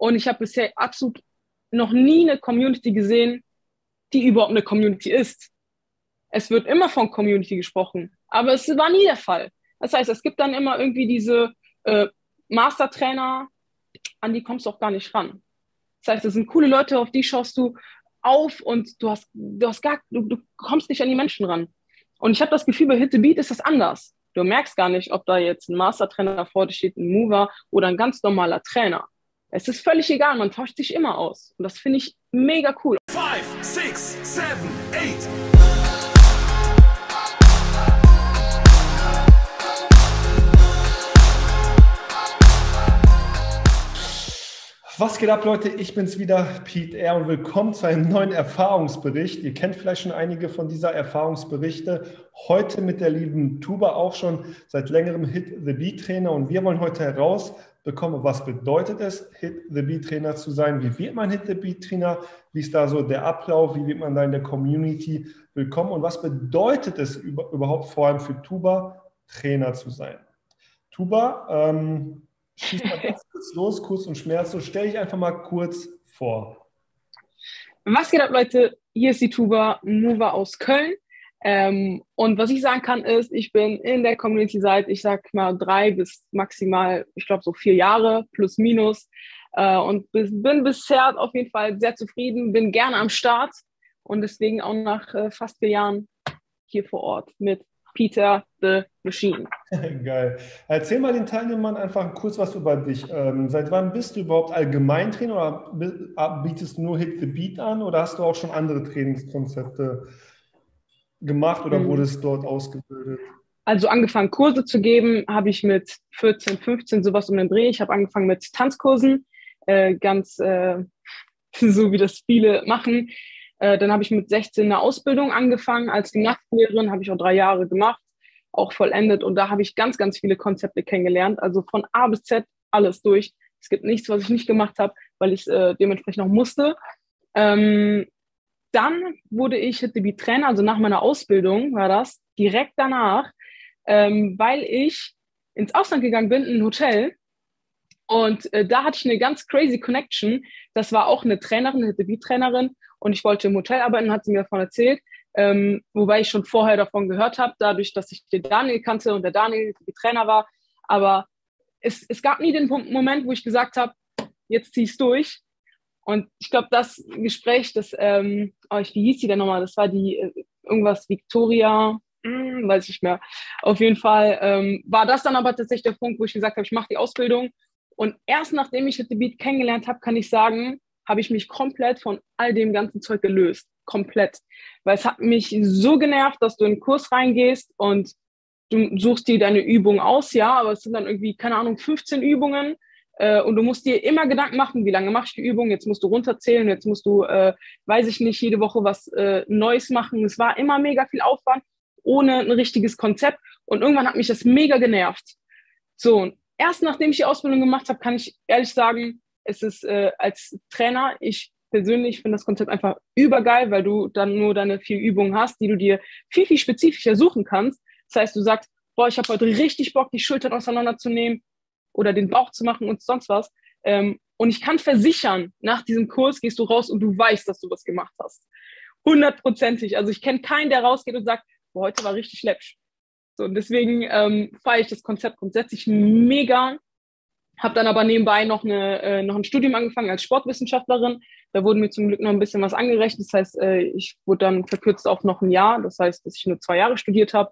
Und ich habe bisher absolut noch nie eine Community gesehen, die überhaupt eine Community ist. Es wird immer von Community gesprochen, aber es war nie der Fall. Das heißt, es gibt dann immer irgendwie diese äh, Mastertrainer, an die kommst du auch gar nicht ran. Das heißt, das sind coole Leute, auf die schaust du auf und du kommst nicht an die Menschen ran. Und ich habe das Gefühl, bei Hit the Beat ist das anders. Du merkst gar nicht, ob da jetzt ein Mastertrainer vor dir steht, ein Mover oder ein ganz normaler Trainer. Es ist völlig egal, man tauscht sich immer aus. Und das finde ich mega cool. 5, 6, 7, 8. Was geht ab, Leute? Ich bin's wieder, Pete R. und willkommen zu einem neuen Erfahrungsbericht. Ihr kennt vielleicht schon einige von dieser Erfahrungsberichte. Heute mit der lieben Tuba, auch schon seit längerem Hit the Beat Trainer. Und wir wollen heute herausbekommen, was bedeutet es, Hit the Beat Trainer zu sein? Wie wird man Hit the Beat Trainer? Wie ist da so der Ablauf? Wie wird man da in der Community willkommen? Und was bedeutet es überhaupt vor allem für Tuba, Trainer zu sein? Tuba, schieß mal ganz kurz los, kurz und schmerzlos. Stell dich einfach mal kurz vor. Was geht ab, Leute? Hier ist die Tuba, Mover aus Köln. Und was ich sagen kann, ist, ich bin in der Community seit, ich sag mal, 3 bis maximal, ich glaube, so 4 Jahre, plus minus. Und bin bisher auf jeden Fall sehr zufrieden, bin gerne am Start und deswegen auch nach fast 4 Jahren hier vor Ort mit Peter the Machine. Geil. Erzähl mal den Teilnehmern einfach kurz was über dich. Seit wann bist du überhaupt Allgemeintrainer oder bietest du nur Hit the Beat an oder hast du auch schon andere Trainingskonzepte gemacht oder wurdest dort ausgebildet? Also angefangen Kurse zu geben, habe ich mit 14, 15 sowas um den Dreh. Ich habe angefangen mit Tanzkursen, ganz so wie das viele machen. Dann habe ich mit 16 eine Ausbildung angefangen als Gymnastiklehrerin, habe ich auch 3 Jahre gemacht, auch vollendet. Und da habe ich ganz, ganz viele Konzepte kennengelernt. Also von A bis Z alles durch. Es gibt nichts, was ich nicht gemacht habe, weil ich es dementsprechend auch musste. Dann wurde ich Hit the Beat Trainer, also nach meiner Ausbildung war das, direkt danach, weil ich ins Ausland gegangen bin, in ein Hotel. Und da hatte ich eine ganz crazy Connection. Das war auch eine Trainerin, eine Hit the Beat Trainerin. Und ich wollte im Hotel arbeiten, hat sie mir davon erzählt. Wobei ich schon vorher davon gehört habe, dadurch, dass ich den Daniel kannte und der Daniel der Trainer war. Aber es gab nie den Moment, wo ich gesagt habe, jetzt zieh ich durch. Und ich glaube, das Gespräch, wie hieß die denn nochmal? Das war die irgendwas Victoria, weiß ich nicht mehr. Auf jeden Fall war das dann aber tatsächlich der Punkt, wo ich gesagt habe, ich mache die Ausbildung. Und erst nachdem ich Hit the Beat kennengelernt habe, kann ich sagen, habe ich mich komplett von all dem ganzen Zeug gelöst. Komplett. Weil es hat mich so genervt, dass du in einen Kurs reingehst und du suchst dir deine Übung aus, ja, aber es sind dann irgendwie, keine Ahnung, 15 Übungen und du musst dir immer Gedanken machen, wie lange mache ich die Übung, jetzt musst du runterzählen, jetzt musst du, weiß ich nicht, jede Woche was Neues machen. Es war immer mega viel Aufwand, ohne ein richtiges Konzept und irgendwann hat mich das mega genervt. So, und erst nachdem ich die Ausbildung gemacht habe, kann ich ehrlich sagen, es ist als Trainer, ich persönlich finde das Konzept einfach übergeil, weil du dann nur deine 4 Übungen hast, die du dir viel, viel spezifischer suchen kannst. Das heißt, du sagst, boah, ich habe heute richtig Bock, die Schultern auseinanderzunehmen oder den Bauch zu machen und sonst was. Und ich kann versichern, nach diesem Kurs gehst du raus und du weißt, dass du was gemacht hast. 100%ig. Also ich kenne keinen, der rausgeht und sagt, boah, heute war richtig läppsch. So, und deswegen feiere ich das Konzept grundsätzlich mega. Habe dann aber nebenbei noch ein Studium angefangen als Sportwissenschaftlerin. Da wurde mir zum Glück noch ein bisschen was angerechnet. Das heißt, ich wurde dann verkürzt auf noch ein Jahr. Das heißt, dass ich nur 2 Jahre studiert habe.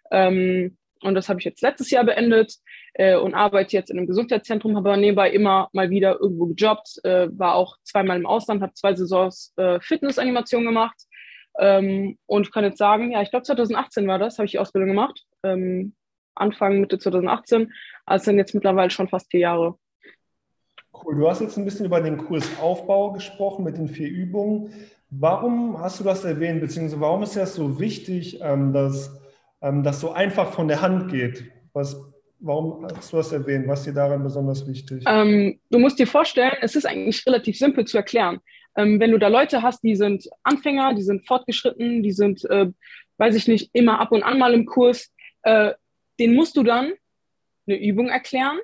Und das habe ich jetzt letztes Jahr beendet und arbeite jetzt in einem Gesundheitszentrum. Habe aber nebenbei immer mal wieder irgendwo gejobbt. War auch 2-mal im Ausland, habe 2 Saisons Fitnessanimation gemacht. Und ich kann jetzt sagen, ja, ich glaube 2018 war das, habe ich die Ausbildung gemacht. Anfang, Mitte 2018, also sind jetzt mittlerweile schon fast 4 Jahre. Cool, du hast jetzt ein bisschen über den Kursaufbau gesprochen mit den 4 Übungen. Warum hast du das erwähnt, beziehungsweise warum ist das so wichtig, dass das so einfach von der Hand geht? Warum hast du das erwähnt? Was ist dir daran besonders wichtig? Du musst dir vorstellen, es ist eigentlich relativ simpel zu erklären. Wenn du da Leute hast, die sind Anfänger, die sind fortgeschritten, die sind, weiß ich nicht, immer ab und an mal im Kurs, den musst du dann eine Übung erklären,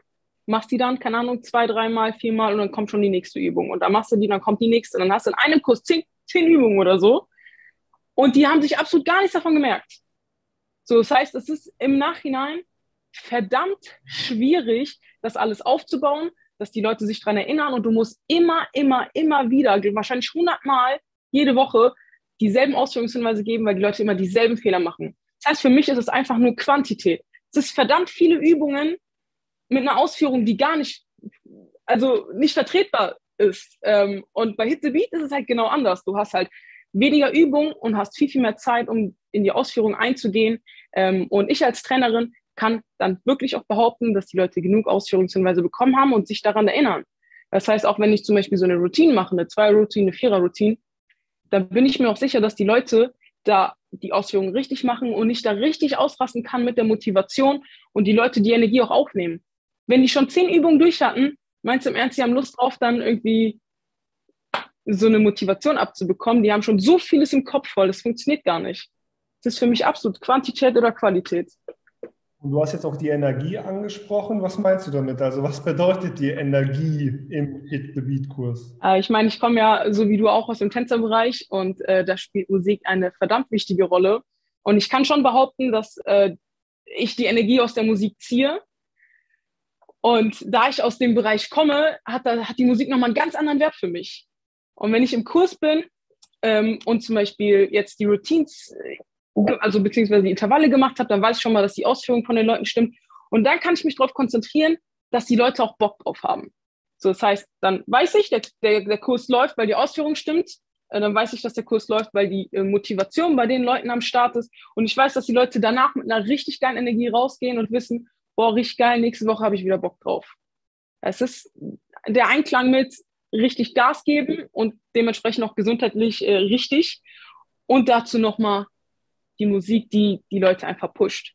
machst die dann, keine Ahnung, 2, 3 Mal, 4 Mal und dann kommt schon die nächste Übung. Und dann machst du die, dann kommt die nächste. Und dann hast du in einem Kurs 10 Übungen oder so. Und die haben sich absolut gar nichts davon gemerkt. So, das heißt, es ist im Nachhinein verdammt schwierig, das alles aufzubauen, dass die Leute sich dran erinnern und du musst immer wieder, wahrscheinlich 100 Mal jede Woche dieselben Ausführungshinweise geben, weil die Leute immer dieselben Fehler machen. Das heißt, für mich ist es einfach nur Quantität. Es ist verdammt viele Übungen mit einer Ausführung, die gar nicht, also nicht vertretbar ist. Und bei Hit the Beat ist es halt genau anders. Du hast halt weniger Übung und hast viel mehr Zeit, um in die Ausführung einzugehen. Und ich als Trainerin kann dann wirklich auch behaupten, dass die Leute genug Ausführungshinweise bekommen haben und sich daran erinnern. Das heißt, auch wenn ich zum Beispiel so eine Routine mache, eine 2er-Routine, eine 4er-Routine, dann bin ich mir auch sicher, dass die Leute da die Ausführungen richtig machen und ich da richtig ausrasten kann mit der Motivation und die Leute die Energie auch aufnehmen. Wenn die schon 10 Übungen durch hatten, meinst du im Ernst, die haben Lust drauf, dann irgendwie so eine Motivation abzubekommen? Die haben schon so vieles im Kopf voll, das funktioniert gar nicht. Das ist für mich absolut Quantität oder Qualität. Und du hast jetzt auch die Energie angesprochen. Was meinst du damit? Also was bedeutet die Energie im Hit the Beat Kurs? Ich meine, ich komme ja, so wie du auch, aus dem Tänzerbereich und da spielt Musik eine verdammt wichtige Rolle. Und ich kann schon behaupten, dass ich die Energie aus der Musik ziehe. Und da ich aus dem Bereich komme, hat die Musik nochmal einen ganz anderen Wert für mich. Und wenn ich im Kurs bin und zum Beispiel jetzt die Routines, also beziehungsweise die Intervalle gemacht habe, dann weiß ich schon mal, dass die Ausführung von den Leuten stimmt. Und dann kann ich mich darauf konzentrieren, dass die Leute auch Bock drauf haben. So, das heißt, dann weiß ich, der Kurs läuft, weil die Ausführung stimmt. Dann weiß ich, dass der Kurs läuft, weil die Motivation bei den Leuten am Start ist. Und ich weiß, dass die Leute danach mit einer richtig geilen Energie rausgehen und wissen, boah, richtig geil, nächste Woche habe ich wieder Bock drauf. Es ist der Einklang mit richtig Gas geben und dementsprechend auch gesundheitlich richtig. Und dazu nochmal die Musik, die Leute einfach pusht.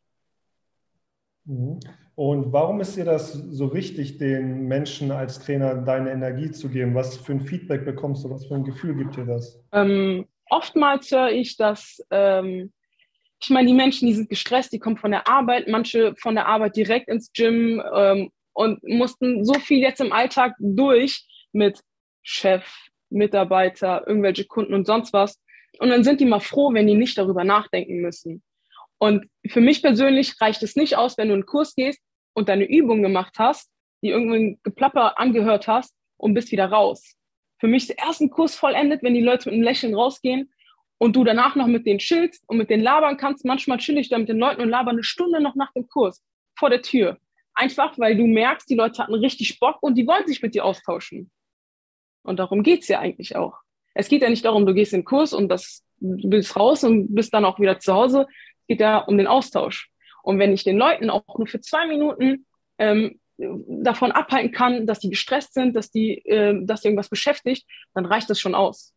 Und warum ist dir das so wichtig, den Menschen als Trainer deine Energie zu geben? Was für ein Feedback bekommst du? Was für ein Gefühl gibt dir das? Oftmals höre ich, dass, ich meine, die Menschen, die sind gestresst, die kommen von der Arbeit, manche von der Arbeit direkt ins Gym und mussten so viel jetzt im Alltag durch mit Chef, Mitarbeiter, irgendwelche Kunden und sonst was. Und dann sind die mal froh, wenn die nicht darüber nachdenken müssen. Und für mich persönlich reicht es nicht aus, wenn du in einen Kurs gehst und deine Übung gemacht hast, die irgendein Geplapper angehört hast und bist wieder raus. Für mich ist der erste Kurs vollendet, wenn die Leute mit einem Lächeln rausgehen und du danach noch mit denen chillst und mit denen labern kannst. Manchmal chill ich da mit den Leuten und laber eine Stunde noch nach dem Kurs vor der Tür. Einfach, weil du merkst, die Leute hatten richtig Bock und die wollen sich mit dir austauschen. Und darum geht's ja eigentlich auch. Es geht ja nicht darum, du gehst in den Kurs und du bist raus und bist dann auch wieder zu Hause. Es geht ja um den Austausch. Und wenn ich den Leuten auch nur für 2 Minuten davon abhalten kann, dass die gestresst sind, dass die irgendwas beschäftigt, dann reicht das schon aus.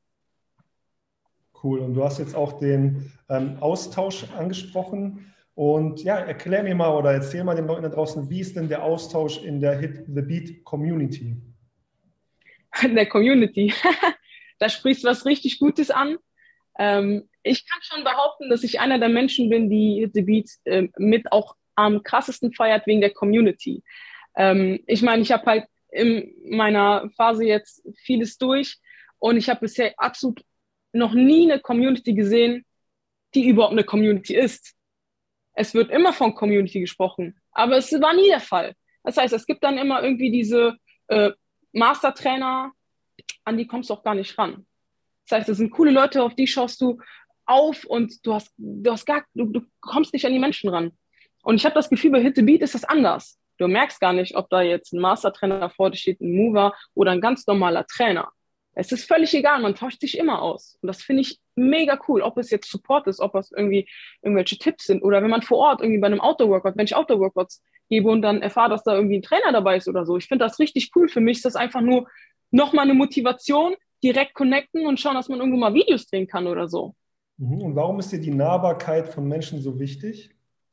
Cool. Und du hast jetzt auch den Austausch angesprochen. Und ja, erklär mir mal oder erzähl mal den Leuten da draußen, wie ist denn der Austausch in der Hit the Beat Community? In der Community. Da sprichst du was richtig Gutes an. Ich kann schon behaupten, dass ich einer der Menschen bin, die Hit the Beat mit auch am krassesten feiert wegen der Community. Ich meine, ich habe halt in meiner Phase jetzt vieles durch und ich habe bisher absolut noch nie eine Community gesehen, die überhaupt eine Community ist. Es wird immer von Community gesprochen, aber es war nie der Fall. Das heißt, es gibt dann immer irgendwie diese Mastertrainer, an die kommst du auch gar nicht ran. Das heißt, das sind coole Leute, auf die schaust du auf und du kommst nicht an die Menschen ran. Und ich habe das Gefühl, bei Hit the Beat ist das anders. Du merkst gar nicht, ob da jetzt ein Mastertrainer vor dir steht, ein Mover oder ein ganz normaler Trainer. Es ist völlig egal, man tauscht sich immer aus. Und das finde ich mega cool, ob es jetzt Support ist, ob es irgendwie irgendwelche Tipps sind oder wenn man vor Ort irgendwie bei einem Outdoor-Workout, wenn ich Outdoor-Workouts gebe und dann erfahre, dass da irgendwie ein Trainer dabei ist oder so. Ich finde das richtig cool. Für mich ist das einfach nur nochmal eine Motivation, direkt connecten und schauen, dass man irgendwo mal Videos drehen kann oder so. Und warum ist dir die Nahbarkeit von Menschen so wichtig?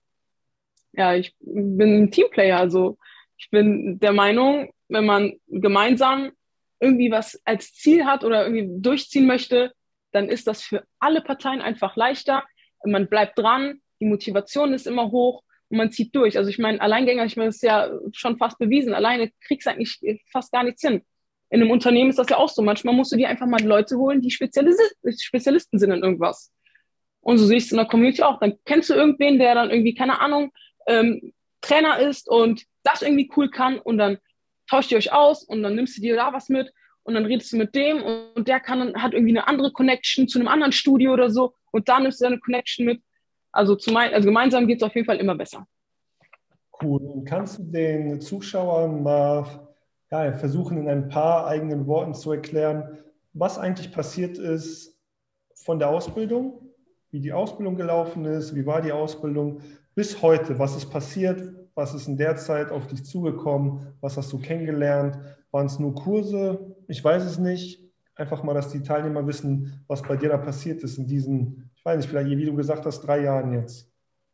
Ja, ich bin ein Teamplayer, also ich bin der Meinung, wenn man gemeinsam irgendwie was als Ziel hat oder irgendwie durchziehen möchte, dann ist das für alle Parteien einfach leichter. Man bleibt dran, die Motivation ist immer hoch, und man zieht durch. Also ich meine, Alleingänger, ich meine, das ist ja schon fast bewiesen. Alleine kriegst du eigentlich fast gar nichts hin. In einem Unternehmen ist das ja auch so. Manchmal musst du dir einfach mal Leute holen, die Spezialisten sind in irgendwas. Und so sehe ich es in der Community auch. Dann kennst du irgendwen, der dann irgendwie, keine Ahnung, Trainer ist und das irgendwie cool kann und dann tauscht ihr euch aus und dann nimmst du dir da was mit und dann redest du mit dem und der hat irgendwie eine andere Connection zu einem anderen Studio oder so und da nimmst du deine Connection mit. Also gemeinsam geht es auf jeden Fall immer besser. Cool. Und kannst du den Zuschauern mal versuchen, in ein paar eigenen Worten zu erklären, was eigentlich passiert ist von der Ausbildung, wie die Ausbildung gelaufen ist, wie war die Ausbildung bis heute, was ist passiert, was ist in der Zeit auf dich zugekommen, was hast du kennengelernt, waren es nur Kurse, ich weiß es nicht, einfach mal, dass die Teilnehmer wissen, was bei dir da passiert ist in diesen, ich weiß nicht, vielleicht, wie du gesagt hast, 3 Jahren jetzt.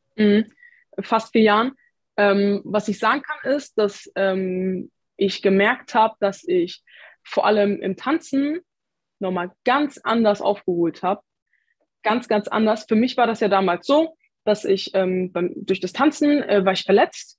Fast 4 Jahren. Was ich sagen kann, ist, dass ich gemerkt habe, dass ich vor allem im Tanzen nochmal ganz anders aufgeholt habe. Ganz, ganz anders. Für mich war das ja damals so, dass ich durch das Tanzen war ich verletzt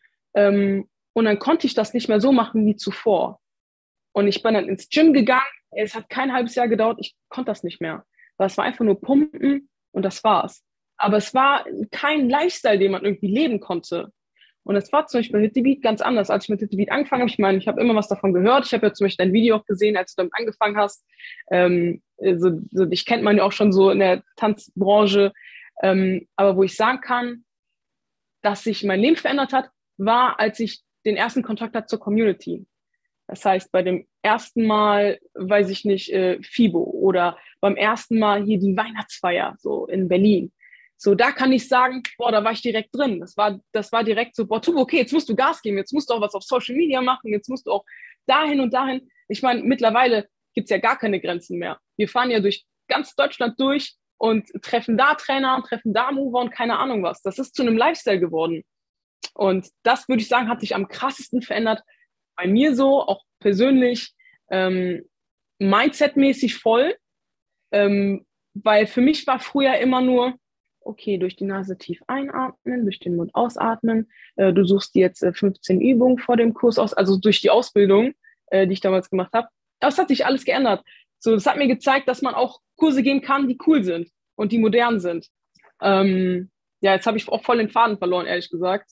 und dann konnte ich das nicht mehr so machen wie zuvor. Und ich bin dann ins Gym gegangen. Es hat kein halbes Jahr gedauert. Ich konnte das nicht mehr. Weil es war einfach nur Pumpen und das war's. Aber es war kein Lifestyle, den man irgendwie leben konnte. Und es war zum Beispiel bei Hit the Beat ganz anders. Als ich mit Hit the Beat angefangen habe, ich meine, ich habe immer was davon gehört. Ich habe ja zum Beispiel dein Video auch gesehen, als du damit angefangen hast. Dich kennt man ja auch schon so in der Tanzbranche. Aber wo ich sagen kann, dass sich mein Leben verändert hat, war, als ich den ersten Kontakt hatte zur Community. Das heißt, bei dem ersten Mal, weiß ich nicht, FIBO oder beim ersten Mal hier die Weihnachtsfeier so in Berlin. So, da kann ich sagen, boah, da war ich direkt drin. Das war direkt so, boah, Tubo, okay, jetzt musst du Gas geben, jetzt musst du auch was auf Social Media machen, jetzt musst du auch dahin und dahin. Ich meine, mittlerweile gibt's ja gar keine Grenzen mehr. Wir fahren ja durch ganz Deutschland durch und treffen da Trainer, treffen da Mover und keine Ahnung was. Das ist zu einem Lifestyle geworden. Und das, würde ich sagen, hat sich am krassesten verändert. Bei mir so, auch persönlich, Mindset-mäßig voll. Weil für mich war früher immer nur, okay, durch die Nase tief einatmen, durch den Mund ausatmen. Du suchst dir jetzt 15 Übungen vor dem Kurs aus, also durch die Ausbildung, die ich damals gemacht habe. Das hat sich alles geändert. So, das hat mir gezeigt, dass man auch Kurse geben kann, die cool sind und die modern sind. Jetzt habe ich auch voll den Faden verloren, ehrlich gesagt.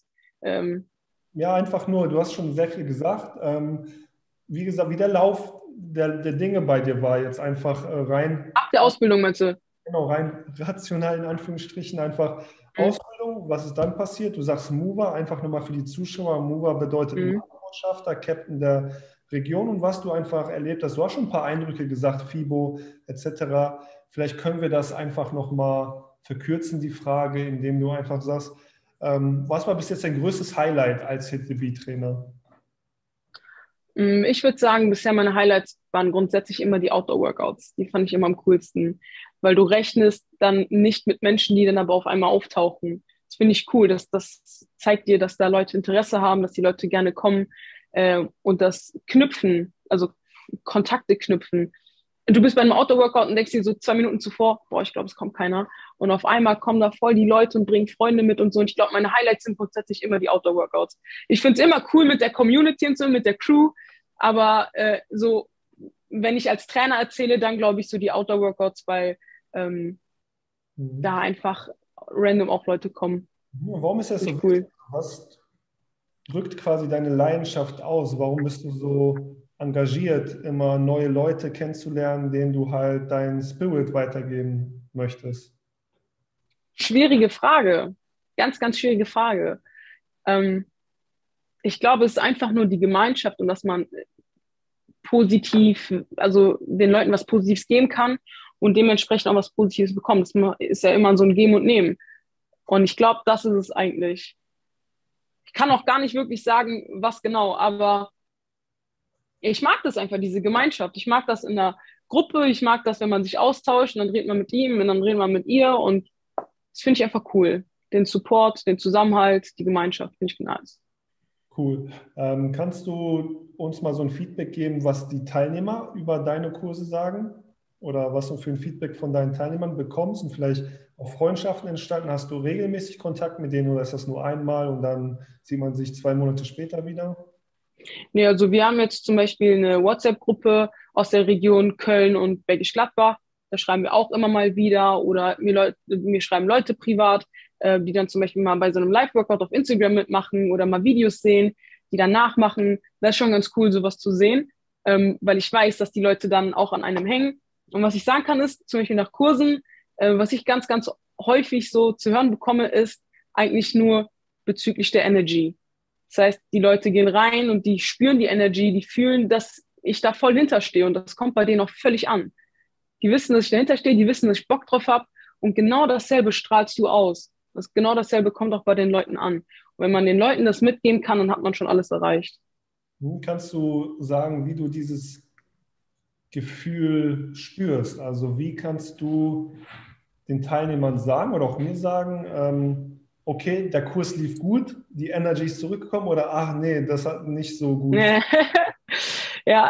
Ja, einfach nur, du hast schon sehr viel gesagt. Wie gesagt, wie der Lauf der Dinge bei dir war, jetzt einfach rein. Nach der Ausbildung, meinst du? Genau, rein rational in Anführungsstrichen einfach Ausbildung. Was ist dann passiert? Du sagst Mover, einfach nochmal für die Zuschauer. Mover bedeutet Markenbotschafter, Captain der Region und was du einfach erlebt hast. Du hast schon ein paar Eindrücke gesagt, FIBO etc. Vielleicht können wir das einfach nochmal verkürzen, die Frage, indem du einfach sagst, was war bis jetzt dein größtes Highlight als Hit the Beat Trainer? Ich würde sagen, bisher meine Highlights waren grundsätzlich immer die Outdoor-Workouts. Die fand ich immer am coolsten, weil du rechnest dann nicht mit Menschen, die dann aber auf einmal auftauchen. Das finde ich cool. Das zeigt dir, dass da Leute Interesse haben, dass die Leute gerne kommen und das Knüpfen, also Kontakte knüpfen. Du bist bei einem Outdoor-Workout und denkst dir so 2 Minuten zuvor, boah, ich glaube, es kommt keiner. Und auf einmal kommen da voll die Leute und bringen Freunde mit und so. Und ich glaube, meine Highlights sind grundsätzlich immer die Outdoor-Workouts. Ich finde es immer cool mit der Community und so, mit der Crew. Aber so, wenn ich als Trainer erzähle, dann glaube ich so die Outdoor-Workouts, weil da einfach random auch Leute kommen. Warum ist das so cool? Was drückt quasi deine Leidenschaft aus? Warum bist du so engagiert, immer neue Leute kennenzulernen, denen du halt deinen Spirit weitergeben möchtest? Schwierige Frage. Ganz, ganz schwierige Frage. Ich glaube, es ist einfach nur die Gemeinschaft und dass man positiv, also den Leuten was Positives geben kann und dementsprechend auch was Positives bekommt. Das ist ja immer so ein Geben und Nehmen. Und ich glaube, das ist es eigentlich. Ich kann auch gar nicht wirklich sagen, was genau, aber ich mag das einfach, diese Gemeinschaft. Ich mag das in der Gruppe, ich mag das, wenn man sich austauscht und dann redet man mit ihm und dann redet man mit ihr und das finde ich einfach cool. Den Support, den Zusammenhalt, die Gemeinschaft, finde ich nice. Cool. Kannst du uns mal so ein Feedback geben, was die Teilnehmer über deine Kurse sagen? oder was du für ein Feedback von deinen Teilnehmern bekommst und vielleicht auch Freundschaften entstanden? Hast du regelmäßig Kontakt mit denen oder ist das nur einmal und dann sieht man sich 2 Monate später wieder? Nee, also wir haben jetzt zum Beispiel eine WhatsApp-Gruppe aus der Region Köln und Bergisch Gladbach. Da schreiben wir auch immer mal wieder oder mir schreiben Leute privat, die dann zum Beispiel mal bei so einem Live-Workout auf Instagram mitmachen oder mal Videos sehen, die dann nachmachen. Das ist schon ganz cool, sowas zu sehen, weil ich weiß, dass die Leute dann auch an einem hängen. Und was ich sagen kann, ist zum Beispiel nach Kursen, was ich ganz, ganz häufig so zu hören bekomme, ist eigentlich nur bezüglich der Energy. Das heißt, die Leute gehen rein und die spüren die Energy, die fühlen, dass ich da voll hinterstehe und das kommt bei denen auch völlig an. Die wissen, dass ich dahinter stehe, die wissen, dass ich Bock drauf habe und genau dasselbe strahlst du aus. Genau dasselbe kommt auch bei den Leuten an. Und wenn man den Leuten das mitgeben kann, dann hat man schon alles erreicht. Kannst du sagen, wie du dieses Gefühl spürst? Also wie kannst du den Teilnehmern sagen oder auch mir sagen, okay, der Kurs lief gut, die Energy ist zurückgekommen oder ach nee, das hat nicht so gut. Ja,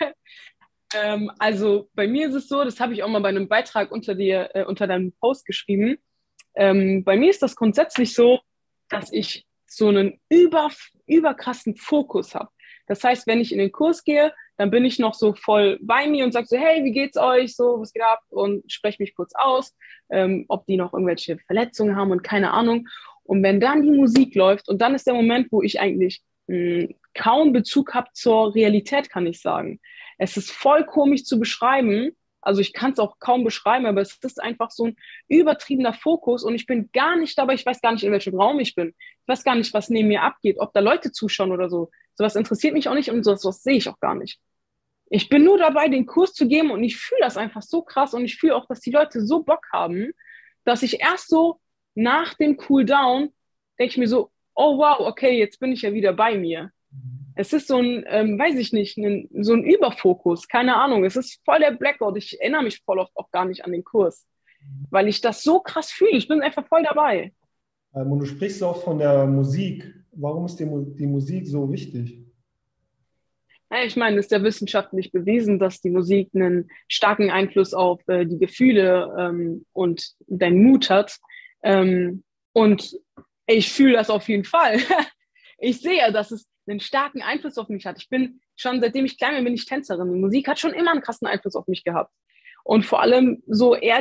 also bei mir ist es so, das habe ich auch mal bei einem Beitrag unter deinem Post geschrieben. Bei mir ist das grundsätzlich so, dass ich so einen überkrassen Fokus habe. Das heißt, wenn ich in den Kurs gehe, dann bin ich noch so voll bei mir und sage so, hey, wie geht's euch? So, was geht ab? Und spreche mich kurz aus, ob die noch irgendwelche Verletzungen haben und keine Ahnung. Und wenn dann die Musik läuft und dann ist der Moment, wo ich eigentlich kaum Bezug habe zur Realität, kann ich sagen. Es ist voll komisch zu beschreiben. Also ich kann es auch kaum beschreiben, aber es ist einfach so ein übertriebener Fokus und ich bin gar nicht dabei, ich weiß gar nicht, in welchem Raum ich bin. Ich weiß gar nicht, was neben mir abgeht, ob da Leute zuschauen oder so. Sowas interessiert mich auch nicht und sowas sehe ich auch gar nicht. Ich bin nur dabei, den Kurs zu geben und ich fühle das einfach so krass und ich fühle auch, dass die Leute so Bock haben, dass ich erst so nach dem Cooldown denke ich mir so, oh wow, okay, jetzt bin ich ja wieder bei mir. Es ist so ein, weiß ich nicht, so ein Überfokus, keine Ahnung. Es ist voll der Blackout. Ich erinnere mich voll oft auch gar nicht an den Kurs, weil ich das so krass fühle. Ich bin einfach voll dabei. Und du sprichst auch von der Musik. Warum ist die Musik so wichtig? Ja, ich meine, es ist ja wissenschaftlich bewiesen, dass die Musik einen starken Einfluss auf die Gefühle und deinen Mut hat. Und ich fühle das auf jeden Fall. Ich sehe ja, dass es einen starken Einfluss auf mich hat. Ich bin schon, seitdem ich klein bin, bin ich Tänzerin. Die Musik hat schon immer einen krassen Einfluss auf mich gehabt. Und vor allem so eher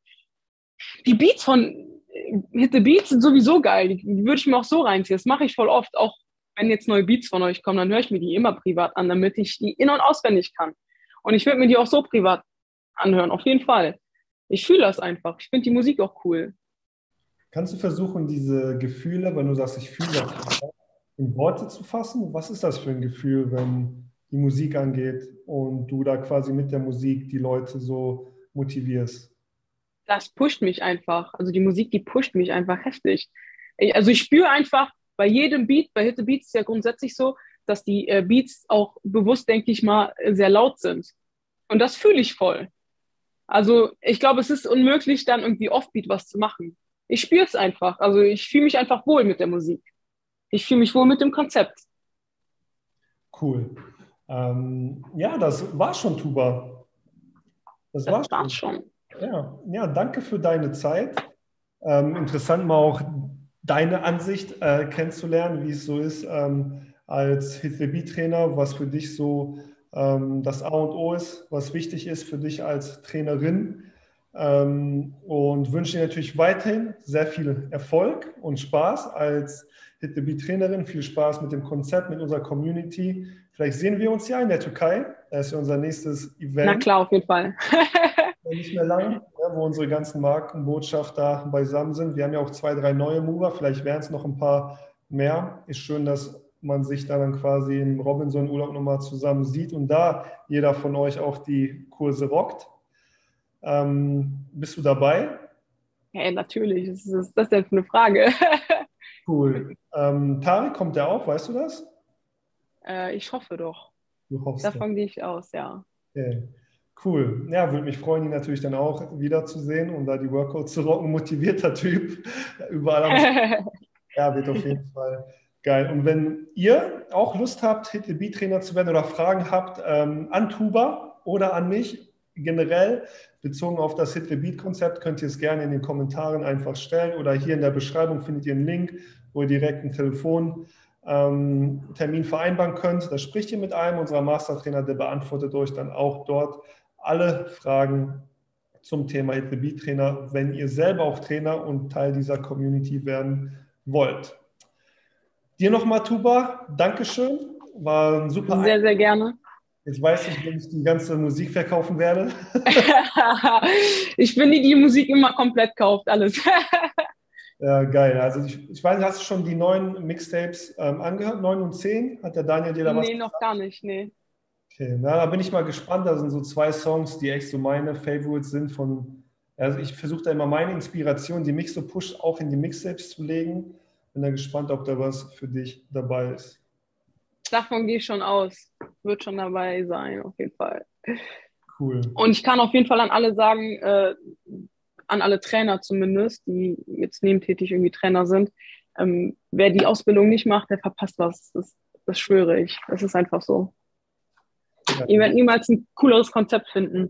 die Beats von Hit the Beats sind sowieso geil. Die würde ich mir auch so reinziehen. Das mache ich voll oft. Auch wenn jetzt neue Beats von euch kommen, dann höre ich mir die immer privat an, damit ich die in- und auswendig kann. Und ich würde mir die auch so privat anhören, auf jeden Fall. Ich fühle das einfach. Ich finde die Musik auch cool. Kannst du versuchen, diese Gefühle, wenn du sagst, ich fühle das, in Worte zu fassen? Was ist das für ein Gefühl, wenn die Musik angeht und du da quasi mit der Musik die Leute so motivierst? Das pusht mich einfach. Also die Musik, die pusht mich einfach heftig. Also ich spüre einfach bei jedem Beat, bei Hit the Beats ist ja grundsätzlich so, dass die Beats auch bewusst, denke ich mal, sehr laut sind. Und das fühle ich voll. Also ich glaube, es ist unmöglich, dann irgendwie Offbeat was zu machen. Ich spüre es einfach. Also ich fühle mich einfach wohl mit der Musik. Ich fühle mich wohl mit dem Konzept. Cool. Ja, das war schon, Tuba. Das Das war war's schon. schon. Ja, danke für deine Zeit. Interessant mal auch deine Ansicht kennenzulernen, wie es so ist als HitTheBeat-Trainer, was für dich so das A und O ist, was wichtig ist für dich als Trainerin. Und wünsche dir natürlich weiterhin sehr viel Erfolg und Spaß als HitTheBeat-Trainerin. Viel Spaß mit dem Konzept, mit unserer Community. Vielleicht sehen wir uns ja in der Türkei. Das ist ja unser nächstes Na Event. klar, auf jeden Fall. Nicht mehr lang, ja, wo unsere ganzen Markenbotschafter beisammen sind. Wir haben ja auch 2, 3 neue Mover, vielleicht wären es noch ein paar mehr. Ist schön, dass man sich dann quasi im Robinson-Urlaub nochmal zusammen sieht und da jeder von euch auch die Kurse rockt. Bist du dabei? Ja, natürlich. Was ist das denn für eine Frage? Cool. Tarek, kommt der auch, weißt du das? Ich hoffe doch. Du hoffst ja. Davon gehe ich aus, ja. Okay. Cool. Ja, würde mich freuen, ihn natürlich dann auch wiederzusehen und da die Workouts zu rocken. Motivierter Typ. Überall am Ja, wird auf jeden Fall geil. Und wenn ihr auch Lust habt, HitTheBeat-Trainer zu werden oder Fragen habt an Tuba oder an mich, generell bezogen auf das Hit the Beat Konzept könnt ihr es gerne in den Kommentaren einfach stellen oder hier in der Beschreibung findet ihr einen Link, wo ihr direkt einen Telefontermin vereinbaren könnt. Da spricht ihr mit einem unserer Mastertrainer, der beantwortet euch dann auch dort alle Fragen zum Thema Hit the Beat Trainer, wenn ihr selber auch Trainer und Teil dieser Community werden wollt. Dir nochmal, Tuba, Dankeschön. War ein super Sehr, sehr gerne. Jetzt weiß ich, wenn ich die ganze Musik verkaufen werde. Ich bin die Musik immer komplett kauft, alles. Ja, geil. Also ich weiß, hast du schon die neuen Mixtapes angehört? 9 und 10? Hat der Daniel dir da was? Nee, noch gar nicht, nee. Okay, na, da bin ich mal gespannt. Da sind so 2 Songs, die echt so meine Favorites sind von, also ich versuche da immer meine Inspiration, die mich so pusht, auch in die Mixtapes zu legen. Bin da gespannt, ob da was für dich dabei ist. Davon gehe ich schon aus. Wird schon dabei sein, auf jeden Fall. Cool. Und ich kann auf jeden Fall an alle sagen, an alle Trainer zumindest, die jetzt nebentätig irgendwie Trainer sind, wer die Ausbildung nicht macht, der verpasst was. Das schwöre ich. Das ist einfach so. Ja. Ihr werdet niemals ein cooleres Konzept finden.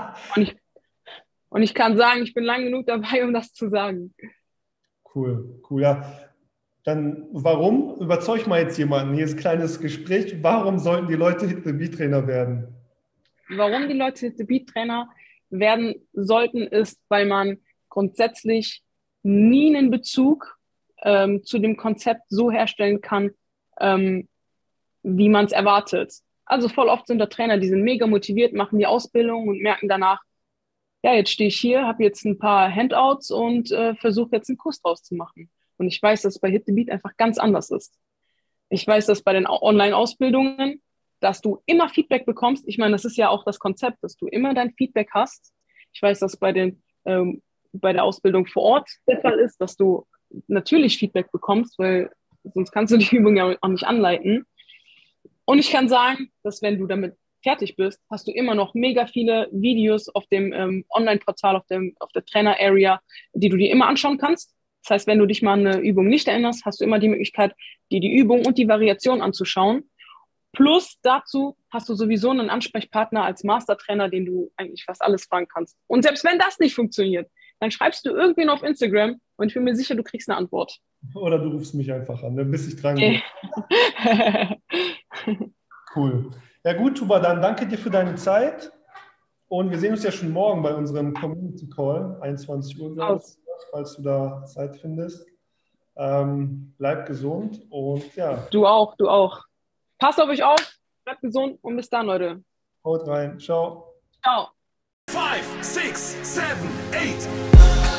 Und ich kann sagen, ich bin lang genug dabei, um das zu sagen. Cool, cool, ja. Dann warum? Überzeug mal jetzt jemanden. Hier ist ein kleines Gespräch. Warum sollten die Leute Hit the Beat Trainer werden? Warum die Leute Hit the Beat Trainer werden sollten, ist, weil man grundsätzlich nie einen Bezug zu dem Konzept so herstellen kann, wie man es erwartet. Also voll oft sind da Trainer, die sind mega motiviert, machen die Ausbildung und merken danach, ja, jetzt stehe ich hier, habe jetzt ein paar Handouts und versuche jetzt einen Kurs draus zu machen. Und ich weiß, dass es bei Hit the Beat einfach ganz anders ist. Ich weiß, dass bei den Online-Ausbildungen, dass du immer Feedback bekommst. Ich meine, das ist ja auch das Konzept, dass du immer dein Feedback hast. Ich weiß, dass bei der Ausbildung vor Ort der Fall ist, dass du natürlich Feedback bekommst, weil sonst kannst du die Übung ja auch nicht anleiten. Und ich kann sagen, dass wenn du damit fertig bist, hast du immer noch mega viele Videos auf dem Online-Portal, auf der Trainer-Area, die du dir immer anschauen kannst. Das heißt, wenn du dich mal an eine Übung nicht erinnerst, hast du immer die Möglichkeit, dir die Übung und die Variation anzuschauen. Plus dazu hast du sowieso einen Ansprechpartner als Mastertrainer, den du eigentlich fast alles fragen kannst. Und selbst wenn das nicht funktioniert, dann schreibst du irgendwen auf Instagram und ich bin mir sicher, du kriegst eine Antwort. Oder du rufst mich einfach an, dann bis ich dran bin. Cool. Ja gut, Tuba, dann danke dir für deine Zeit. Und wir sehen uns ja schon morgen bei unserem Community Call, 21 Uhr, glaube ich, falls du da Zeit findest. Bleib gesund und ja. Du auch, du auch. Passt auf euch auf, bleibt gesund und bis dann, Leute. Haut rein. Ciao. Ciao. 5, 6, 7, 8.